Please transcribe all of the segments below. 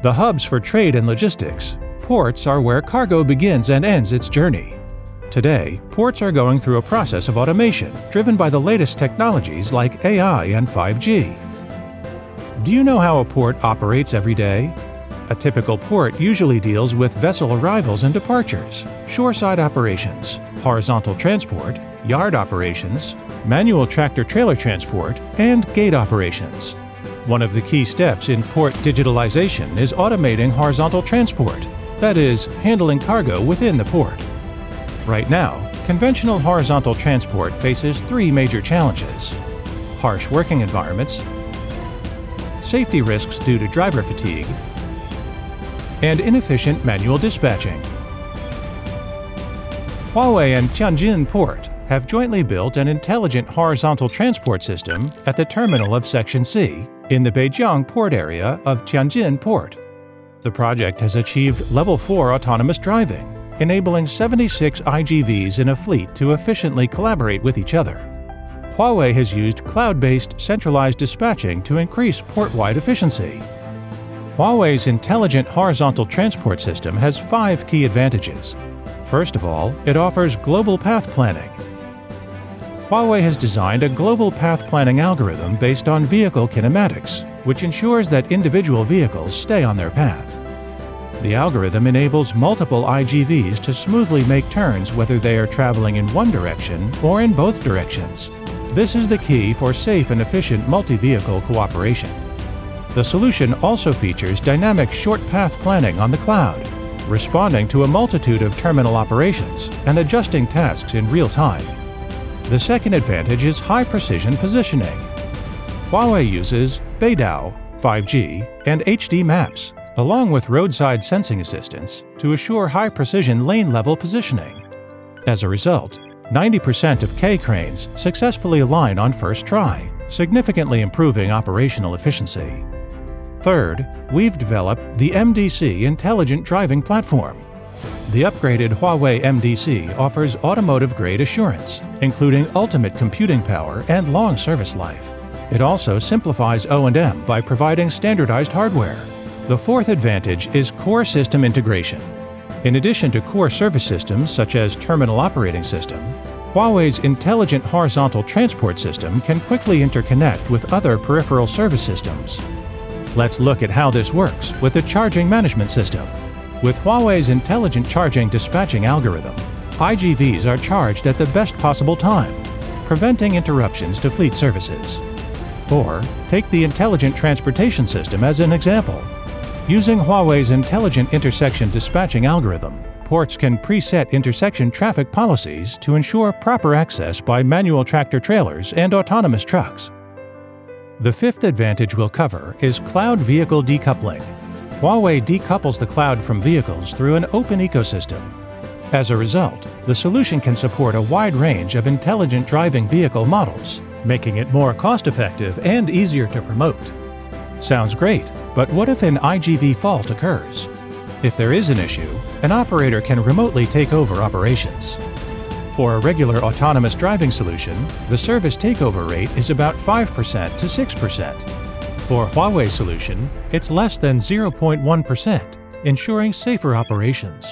The hubs for trade and logistics, ports are where cargo begins and ends its journey. Today, ports are going through a process of automation driven by the latest technologies like AI and 5G. Do you know how a port operates every day? A typical port usually deals with vessel arrivals and departures, shoreside operations, horizontal transport, yard operations, manual tractor-trailer transport, and gate operations. One of the key steps in port digitalization is automating horizontal transport, that is, handling cargo within the port. Right now, conventional horizontal transport faces three major challenges: harsh working environments, safety risks due to driver fatigue, and inefficient manual dispatching. Huawei and Tianjin Port have jointly built an intelligent horizontal transport system at the terminal of Section C in the Beijiang port area of Tianjin Port. The project has achieved Level 4 autonomous driving, enabling 76 IGVs in a fleet to efficiently collaborate with each other. Huawei has used cloud-based centralized dispatching to increase port-wide efficiency. Huawei's intelligent horizontal transport system has 5 key advantages. First of all, it offers global path planning. Huawei has designed a global path planning algorithm based on vehicle kinematics, which ensures that individual vehicles stay on their path. The algorithm enables multiple IGVs to smoothly make turns whether they are traveling in one direction or in both directions. This is the key for safe and efficient multi-vehicle cooperation. The solution also features dynamic short path planning on the cloud, responding to a multitude of terminal operations and adjusting tasks in real time. The second advantage is high-precision positioning. Huawei uses Beidou, 5G, and HD maps, along with roadside sensing assistance, to assure high-precision lane-level positioning. As a result, 90% of K-cranes successfully align on first try, significantly improving operational efficiency. Third, we've developed the MDC Intelligent Driving Platform. The upgraded Huawei MDC offers automotive-grade assurance, including ultimate computing power and long service life. It also simplifies O&M by providing standardized hardware. The fourth advantage is core system integration. In addition to core service systems such as Terminal Operating System, Huawei's intelligent horizontal transport system can quickly interconnect with other peripheral service systems. Let's look at how this works with the charging management system. With Huawei's intelligent charging dispatching algorithm, IGVs are charged at the best possible time, preventing interruptions to fleet services. Or, take the intelligent transportation system as an example. Using Huawei's intelligent intersection dispatching algorithm, ports can preset intersection traffic policies to ensure proper access by manual tractor-trailers and autonomous trucks. The fifth advantage we'll cover is cloud vehicle decoupling. Huawei decouples the cloud from vehicles through an open ecosystem. As a result, the solution can support a wide range of intelligent driving vehicle models, making it more cost-effective and easier to promote. Sounds great, but what if an IGV fault occurs? If there is an issue, an operator can remotely take over operations. For a regular autonomous driving solution, the service takeover rate is about 5% to 6%. For Huawei's solution, it's less than 0.1%, ensuring safer operations.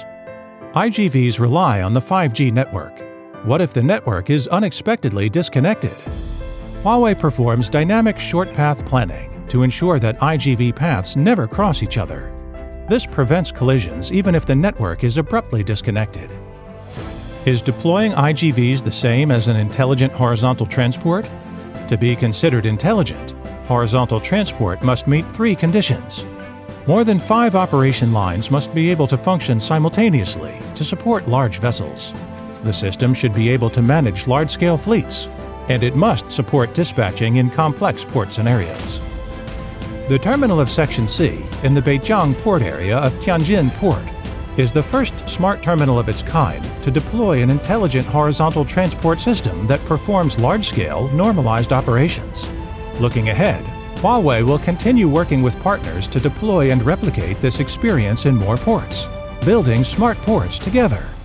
IGVs rely on the 5G network. What if the network is unexpectedly disconnected? Huawei performs dynamic short path planning to ensure that IGV paths never cross each other. This prevents collisions even if the network is abruptly disconnected. Is deploying IGVs the same as an intelligent horizontal transport? To be considered intelligent, horizontal transport must meet 3 conditions. More than 5 operation lines must be able to function simultaneously to support large vessels. The system should be able to manage large-scale fleets, and it must support dispatching in complex port scenarios. The terminal of Section C in the Beijiang port area of Tianjin Port is the first smart terminal of its kind to deploy an intelligent horizontal transport system that performs large-scale, normalized operations. Looking ahead, Huawei will continue working with partners to deploy and replicate this experience in more ports, building smart ports together.